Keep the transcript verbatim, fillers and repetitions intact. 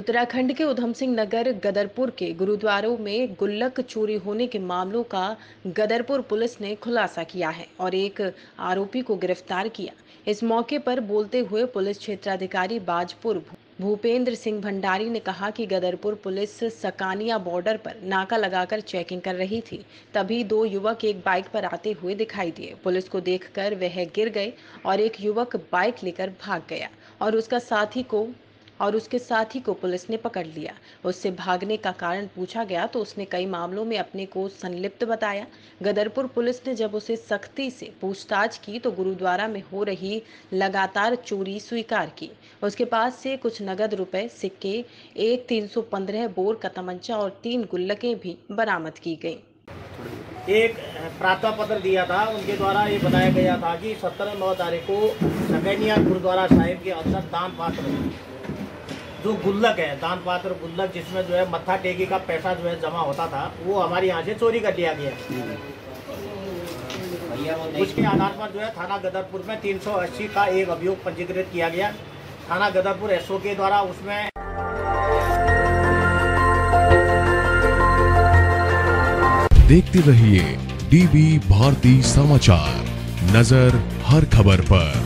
उत्तराखंड के उधम सिंह नगर गदरपुर के गुरुद्वारों में गुल्लक चोरी होने के मामलों का गदरपुर पुलिस ने खुलासा किया है और एक आरोपी को गिरफ्तार किया। इस मौके पर बोलते हुए पुलिस क्षेत्राधिकारी बाजपुर भूपेंद्र सिंह भंडारी ने कहा कि गदरपुर पुलिस सकानिया बॉर्डर पर नाका लगाकर चेकिंग कर रही थी। तभी दो युवक एक बाइक पर आते हुए दिखाई दिए। पुलिस को देखकर वह गिर गए और एक युवक बाइक लेकर भाग गया और उसका साथी को और उसके साथी को पुलिस ने पकड़ लिया। उससे भागने का कारण पूछा गया तो उसने कई मामलों में अपने को संलिप्त बताया। गदरपुर पुलिस ने जब उसे सख्ती से पूछताछ की तो गुरुद्वारा में हो रही लगातार चोरी स्वीकार की। उसके पास से कुछ नगद रुपए, सिक्के, एक तीन सौ पंद्रह बोर का तमंचा और तीन गुल्लकें भी बरामद की गईं। एक प्रार्थना पत्र दिया था, उनके द्वारा ये बताया गया था कि सत्रह नौ तारीख को सकैनिया गुरुद्वारा साहिब के अंदर दान पात्र जो गुल्लक है, दान पात्र गुल्लक जिसमें जो है मत्था टेकी का पैसा जो है जमा होता था, वो हमारे यहाँ से चोरी कर लिया गया। उसके आधार पर जो है थाना गदरपुर में तीन सौ अस्सी का एक अभियोग पंजीकृत किया गया। थाना गदरपुर एसओ के द्वारा उसमें देखते रहिए डीबी भारती समाचार, नजर हर खबर पर।